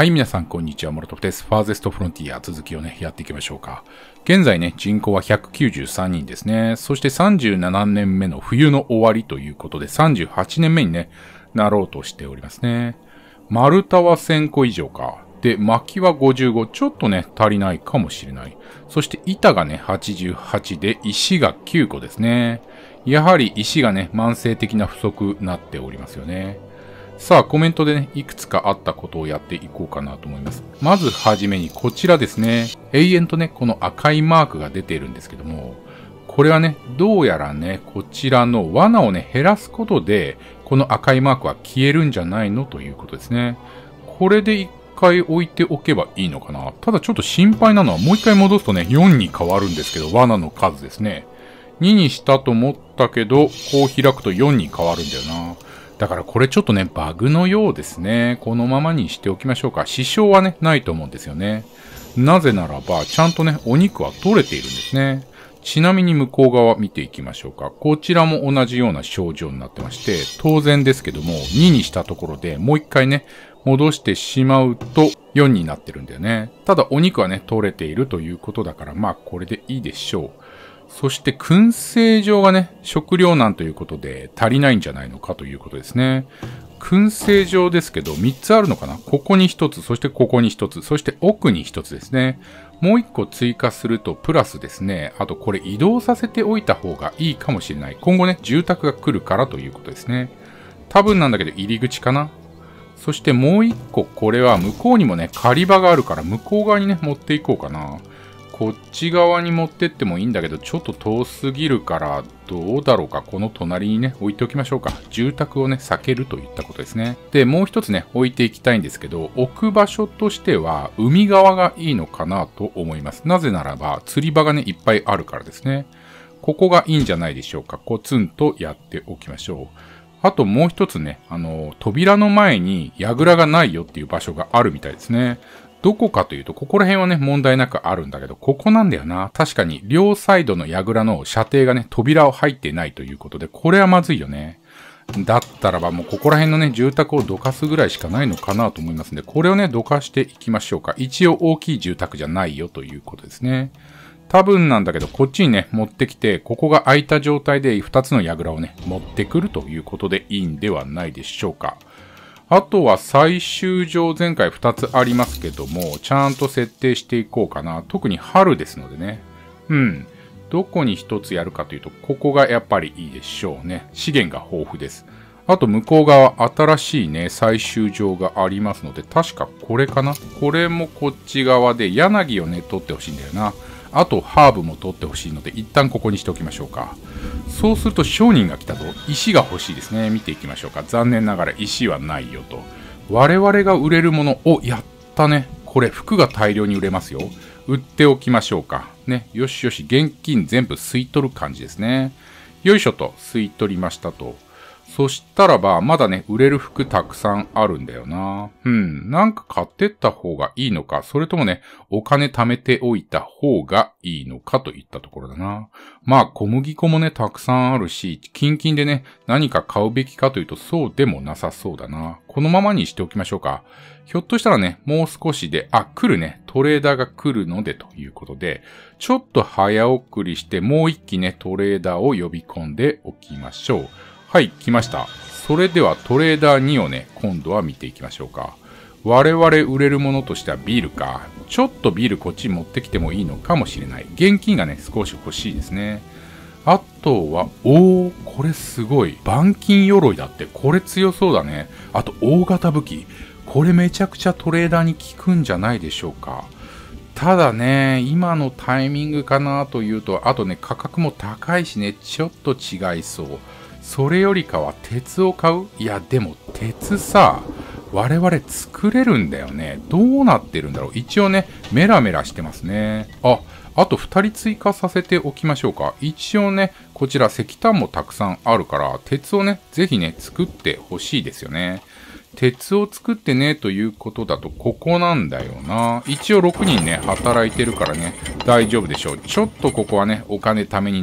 はい、皆さん、こんにちは。モロトフです。ファーゼストフロンティア、続きをね、やっていきましょうか。現在ね、人口は193人ですね。そして37年目の冬の終わりということで、38年目にね、なろうとしておりますね。丸太は1000個以上か。で、薪は55。ちょっとね、足りないかもしれない。そして板がね、88で、石が9個ですね。やはり石がね、慢性的な不足になっておりますよね。さあ、コメントでね、いくつかあったことをやっていこうかなと思います。まずはじめにこちらですね。永遠とね、この赤いマークが出ているんですけども、これはね、どうやらね、こちらの罠をね、減らすことで、この赤いマークは消えるんじゃないのということですね。これで一回置いておけばいいのかな。ただちょっと心配なのは、もう一回戻すとね、4に変わるんですけど、罠の数ですね。2にしたと思ったけど、こう開くと4に変わるんだよな。だからこれちょっとね、バグのようですね。このままにしておきましょうか。支障はね、ないと思うんですよね。なぜならば、ちゃんとね、お肉は取れているんですね。ちなみに向こう側見ていきましょうか。こちらも同じような症状になってまして、当然ですけども、2にしたところでもう一回ね、戻してしまうと4になってるんだよね。ただお肉はね、取れているということだから、まあこれでいいでしょう。そして、燻製場がね、食糧難ということで足りないんじゃないのかということですね。燻製場ですけど、3つあるのかな？ここに1つ、そしてここに1つ、そして奥に1つですね。もう1個追加するとプラスですね。あとこれ移動させておいた方がいいかもしれない。今後ね、住宅が来るからということですね。多分なんだけど入り口かな？そしてもう1個、これは向こうにもね、狩り場があるから向こう側にね、持っていこうかな。こっち側に持ってってもいいんだけど、ちょっと遠すぎるから、どうだろうか。この隣にね、置いておきましょうか。住宅をね、避けるといったことですね。で、もう一つね、置いていきたいんですけど、置く場所としては、海側がいいのかなと思います。なぜならば、釣り場がね、いっぱいあるからですね。ここがいいんじゃないでしょうか。コツンとやっておきましょう。あともう一つね、扉の前に櫓がないよっていう場所があるみたいですね。どこかというと、ここら辺はね、問題なくあるんだけど、ここなんだよな。確かに、両サイドの櫓の射程がね、扉を入っていないということで、これはまずいよね。だったらば、もうここら辺のね、住宅をどかすぐらいしかないのかなと思いますんで、これをね、どかしていきましょうか。一応大きい住宅じゃないよということですね。多分なんだけど、こっちにね、持ってきて、ここが空いた状態で2つの櫓をね、持ってくるということでいいんではないでしょうか。あとは最終上前回2つありますけども、ちゃんと設定していこうかな。特に春ですのでね。どこに1つやるかというと、ここがやっぱりいいでしょうね。資源が豊富です。あと向こう側、新しいね、最終上がありますので、確かこれかな？これもこっち側で柳をね、取ってほしいんだよな。あとハーブも取ってほしいので、一旦ここにしておきましょうか。そうすると商人が来たぞ。石が欲しいですね。見ていきましょうか。残念ながら石はないよと。我々が売れるものをやったね。これ服が大量に売れますよ。売っておきましょうか。ね。よしよし。現金全部吸い取る感じですね。よいしょと吸い取りましたと。そしたらば、まだね、売れる服たくさんあるんだよな。なんか買ってった方がいいのか、それともね、お金貯めておいた方がいいのかといったところだな。まあ、小麦粉もね、たくさんあるし、近々でね、何か買うべきかというと、そうでもなさそうだな。このままにしておきましょうか。ひょっとしたらね、もう少しで、来るね、トレーダーが来るのでということで、ちょっと早送りして、もう一機ね、トレーダーを呼び込んでおきましょう。はい、来ました。それではトレーダー2をね、今度は見ていきましょうか。我々売れるものとしてはビールか。ちょっとビールこっちに持ってきてもいいのかもしれない。現金がね、少し欲しいですね。あとは、これすごい。板金鎧だって。これ強そうだね。あと、大型武器。これめちゃくちゃトレーダーに効くんじゃないでしょうか。ただね、今のタイミングかなというと、あとね、価格も高いしね、ちょっと違いそう。それよりかは鉄を買う？いや、でも鉄さ、我々作れるんだよね。どうなってるんだろう。一応ね、メラメラしてますね。あと2人追加させておきましょうか。一応ね、こちら石炭もたくさんあるから、鉄をね、ぜひね、作ってほしいですよね。鉄を作ってね、ということだと、ここなんだよな。一応6人ね、働いてるからね、大丈夫でしょう。ちょっとここはね、お金ためにね、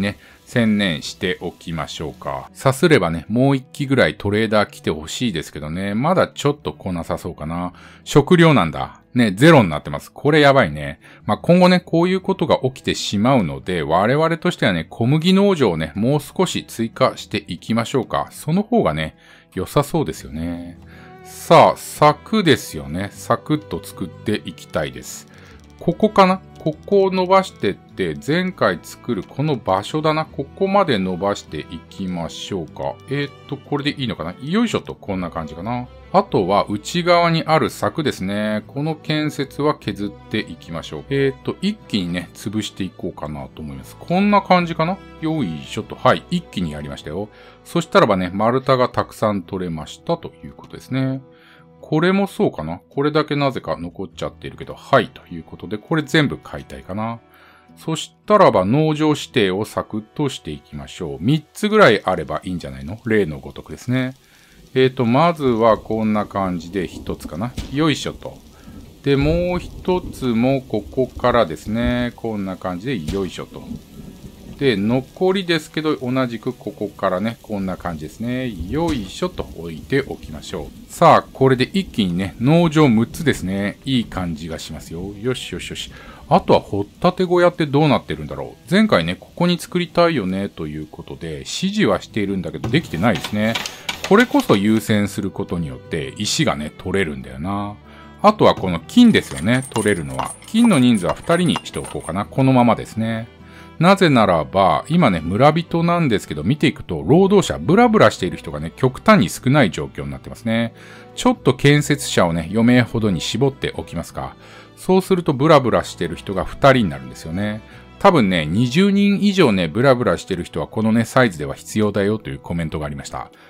専念しておきましょうか。さすればね、もう一機ぐらいトレーダー来てほしいですけどね、まだちょっと来なさそうかな。食料なんだ。ね、ゼロになってます。これやばいね。今後ね、こういうことが起きてしまうので、我々としてはね、小麦農場をね、もう少し追加していきましょうか。その方がね、良さそうですよね。さあ、柵ですよね。サクッと作っていきたいです。ここかな？ここを伸ばしてって、前回作るこの場所だな。ここまで伸ばしていきましょうか。これでいいのかな？よいしょと、こんな感じかな。あとは内側にある柵ですね。この建設は削っていきましょう。一気にね、潰していこうかなと思います。こんな感じかな？よいしょと。はい、一気にやりましたよ。そしたらばね、丸太がたくさん取れましたということですね。これもそうかな？これだけなぜか残っちゃっているけど、はい、ということで、これ全部解体かな。そしたらば農場指定をサクッとしていきましょう。3つぐらいあればいいんじゃないの？例のごとくですね。まずはこんな感じで1つかな。よいしょと。で、もう1つもここからですね。こんな感じでよいしょと。で、残りですけど、同じくここからね、こんな感じですね。よいしょと置いておきましょう。さあ、これで一気にね、農場6つですね。いい感じがしますよ。よしよしよし。あとは掘ったて小屋ってどうなってるんだろう。前回ね、ここに作りたいよね、ということで、指示はしているんだけど、できてないですね。これこそ優先することによって、石がね、取れるんだよな。あとはこの金ですよね、取れるのは。金の人数は2人にしておこうかな。このままですね。なぜならば、今ね、村人なんですけど、見ていくと、労働者、ブラブラしている人がね、極端に少ない状況になってますね。ちょっと建設者をね、4名ほどに絞っておきますか。そうすると、ブラブラしている人が2人になるんですよね。多分ね、20人以上ね、ブラブラしている人はこのね、サイズでは必要だよというコメントがありました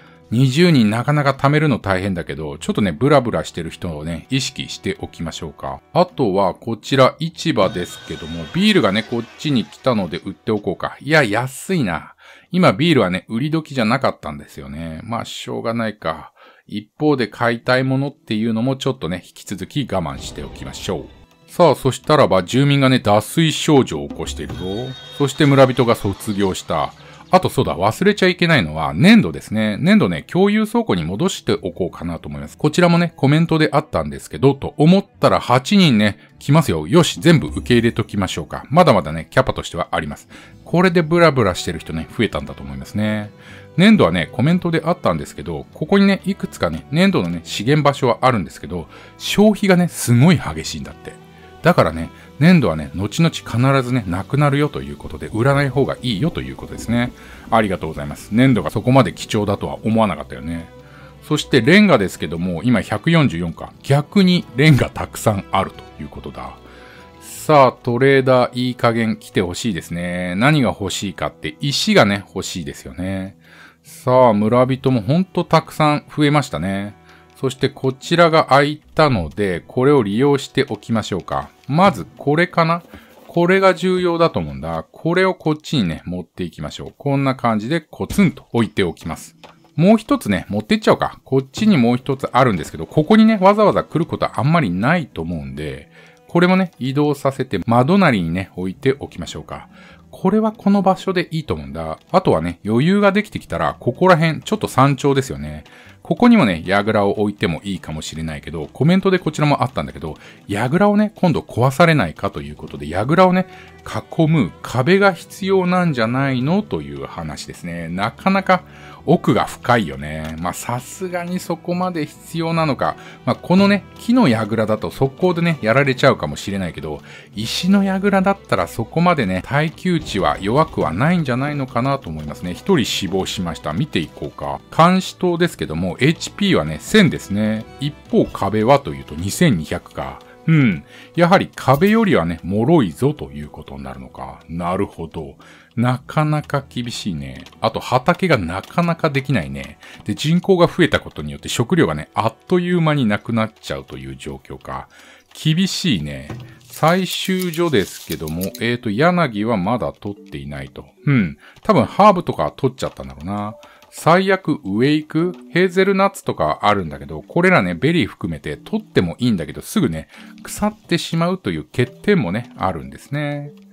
。20人なかなか貯めるの大変だけど、ちょっとね、ブラブラしてる人をね、意識しておきましょうか。あとは、こちら、市場ですけども、ビールがね、こっちに来たので売っておこうか。いや、安いな。今、ビールはね、売り時じゃなかったんですよね。しょうがないか。一方で買いたいものっていうのもちょっとね、引き続き我慢しておきましょう。さあ、そしたらば、住民がね、脱水症状を起こしているぞ。そして村人が卒業した。あとそうだ、忘れちゃいけないのは粘土ですね。粘土ね、共有倉庫に戻しておこうかなと思います。こちらもね、コメントであったんですけど、と思ったら8人ね、来ますよ。よし、全部受け入れときましょうか。まだまだね、キャパとしてはあります。これでブラブラしてる人ね、増えたんだと思いますね。粘土はね、コメントであったんですけど、ここにね、いくつかね、粘土のね、資源場所はあるんですけど、消費がね、すごい激しいんだって。だからね、粘土はね、後々必ずね、なくなるよということで、売らない方がいいよということですね。ありがとうございます。粘土がそこまで貴重だとは思わなかったよね。そしてレンガですけども、今144か。逆にレンガたくさんあるということだ。さあ、トレーダーいい加減来てほしいですね。何が欲しいかって石がね、欲しいですよね。さあ、村人もほんとたくさん増えましたね。そしてこちらが空いたので、これを利用しておきましょうか。まずこれかな？これが重要だと思うんだ。これをこっちにね、持っていきましょう。こんな感じでコツンと置いておきます。もう一つね、持っていっちゃおうか。こっちにもう一つあるんですけど、ここにね、わざわざ来ることはあんまりないと思うんで、これもね、移動させて窓なりにね、置いておきましょうか。これはこの場所でいいと思うんだ。あとはね、余裕ができてきたら、ここら辺、ちょっと山頂ですよね。ここにもね、櫓を置いてもいいかもしれないけど、コメントでこちらもあったんだけど、櫓をね、今度壊されないかということで、櫓をね、囲む壁が必要なんじゃないのという話ですね。なかなか奥が深いよね。さすがにそこまで必要なのか。このね、木の櫓だと速攻でね、やられちゃうかもしれないけど、石の櫓だったらそこまでね、耐久値は弱くはないんじゃないのかなと思いますね。一人死亡しました。見ていこうか。監視塔ですけども、HP はね、1000ですね。一方壁はというと2200か。やはり壁よりはね、脆いぞということになるのか。なるほど。なかなか厳しいね。あと畑がなかなかできないね。で、人口が増えたことによって食料がね、あっという間になくなっちゃうという状況か。厳しいね。採集所ですけども、柳はまだ取っていないと。多分ハーブとか取っちゃったんだろうな。最悪ウェイク、ヘーゼルナッツとかあるんだけど、これらね、ベリー含めて取ってもいいんだけど、すぐね、腐ってしまうという欠点もね、あるんですね。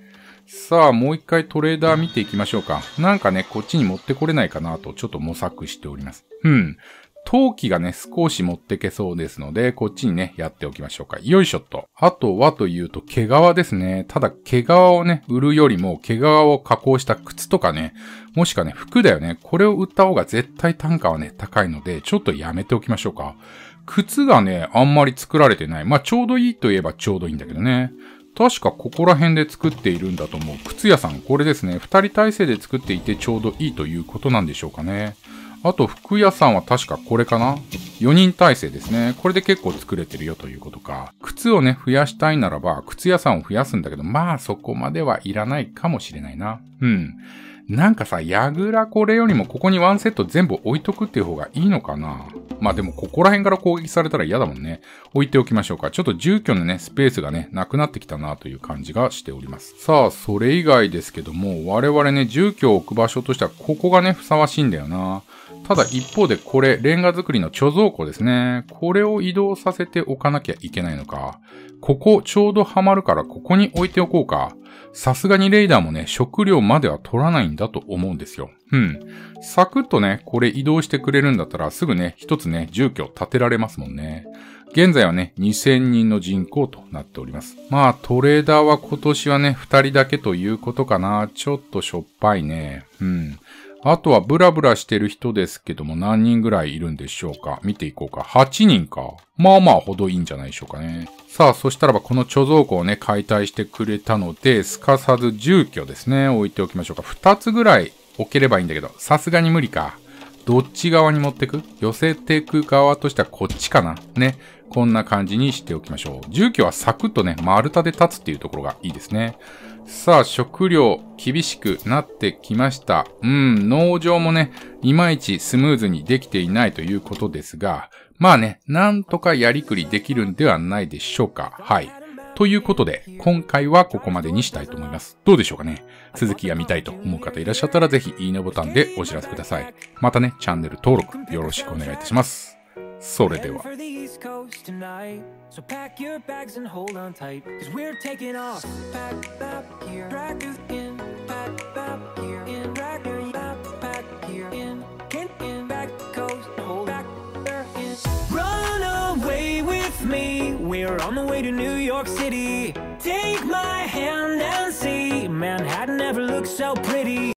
さあ、もう一回トレーダー見ていきましょうか。なんかね、こっちに持ってこれないかなとちょっと模索しております。陶器がね、少し持ってけそうですので、こっちにね、やっておきましょうか。よいしょっと。あとはというと、毛皮ですね。ただ、毛皮をね、売るよりも、毛皮を加工した靴とかね、もしくはね、服だよね。これを売った方が絶対単価はね、高いので、ちょっとやめておきましょうか。靴がね、あんまり作られてない。まあ、ちょうどいいといえばちょうどいいんだけどね。確かここら辺で作っているんだと思う。靴屋さん、これですね。二人体制で作っていてちょうどいいということなんでしょうかね。あと、服屋さんは確かこれかな ?4 人体制ですね。これで結構作れてるよということか。靴をね、増やしたいならば、靴屋さんを増やすんだけど、まあそこまではいらないかもしれないな。なんかさ、ヤグラこれよりもここにワンセット全部置いとくっていう方がいいのかな。まあでもここら辺から攻撃されたら嫌だもんね。置いておきましょうか。ちょっと住居のね、スペースがね、なくなってきたなという感じがしております。さあ、それ以外ですけども、我々ね、住居を置く場所としてはここがね、ふさわしいんだよな。ただ一方でこれ、レンガ作りの貯蔵庫ですね。これを移動させておかなきゃいけないのか。ここちょうどはまるからここに置いておこうか。さすがにレイダーもね、食料までは取らないんだと思うんですよ。サクッとね、これ移動してくれるんだったらすぐね、一つね、住居建てられますもんね。現在はね、2000人の人口となっております。まあ、トレーダーは今年はね、2人だけということかな。ちょっとしょっぱいね。あとはブラブラしてる人ですけども何人ぐらいいるんでしょうか。見ていこうか。8人か。まあまあほどいいんじゃないでしょうかね。さあ、そしたらばこの貯蔵庫をね、解体してくれたので、すかさず住居ですね、置いておきましょうか。2つぐらい置ければいいんだけど、さすがに無理か。どっち側に持ってく？寄せていく側としてはこっちかな。ね。こんな感じにしておきましょう。住居はサクッとね、丸太で立つっていうところがいいですね。さあ、食料厳しくなってきました。農場もね、いまいちスムーズにできていないということですが、まあね、なんとかやりくりできるんではないでしょうか。はい。ということで、今回はここまでにしたいと思います。どうでしょうかね。続きが見たいと思う方いらっしゃったらぜひいいねボタンでお知らせください。またね、チャンネル登録よろしくお願いいたします。それでは。So pack your bags and hold on tight, 'cause we're taking off. Pack up here, drag you in. Pack up here, in drag your backpack here. In back coast, hold back there in. Run away with me. We're on the way to New York City. Take my hand and see. Manhattan never looks so pretty.